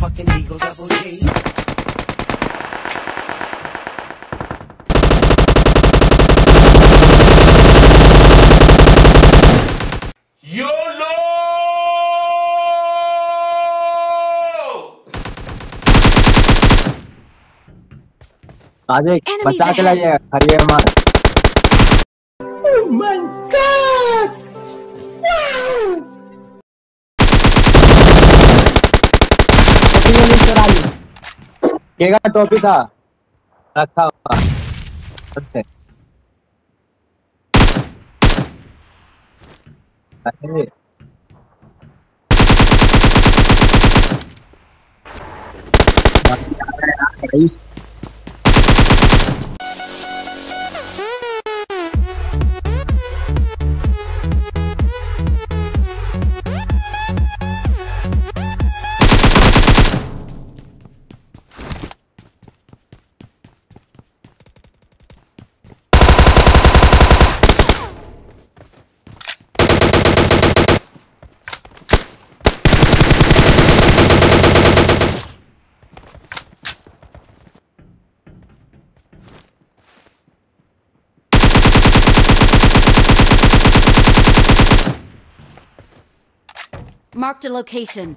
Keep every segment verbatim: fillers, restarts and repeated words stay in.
motherfucking Eagle Double G. YOLO! आज एक बचा के लाइए हरियर मार। Oh my God! Wow! केगा टोपी था रखा हुआ। अच्छा Marked a location.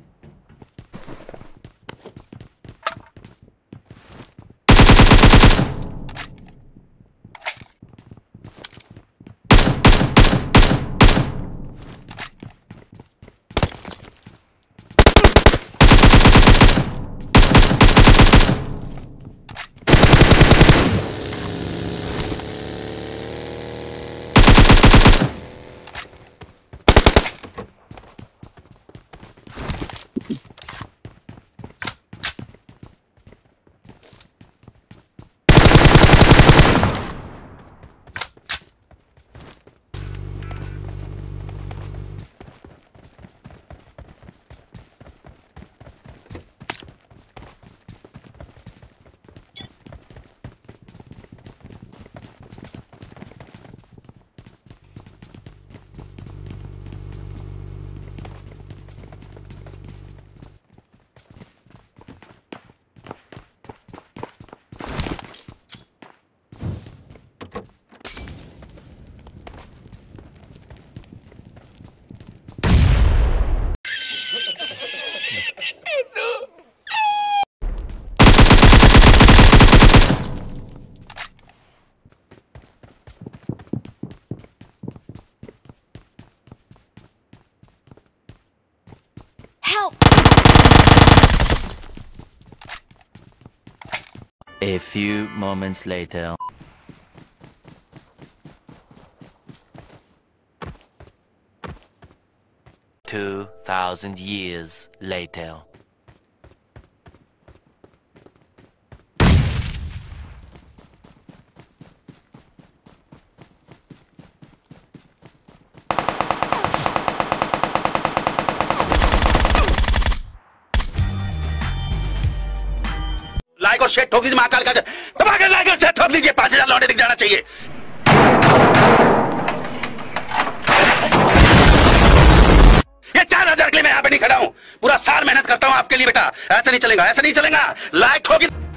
Help! A few moments later. Two thousand years later. Like और शेयर ठोक दीजिए महाकाल का दबा के लाइक और शेयर ठोक दीजिए। पांच हजार लौटे दिख जाना चाहिए। ये चार हजार के लिए मैं यहाँ पे नहीं खड़ा हूँ। पूरा साल मेहनत करता हूँ आपके लिए बेटा। ऐसा नहीं चलेगा, ऐसा नहीं चलेगा। लाइक ठोक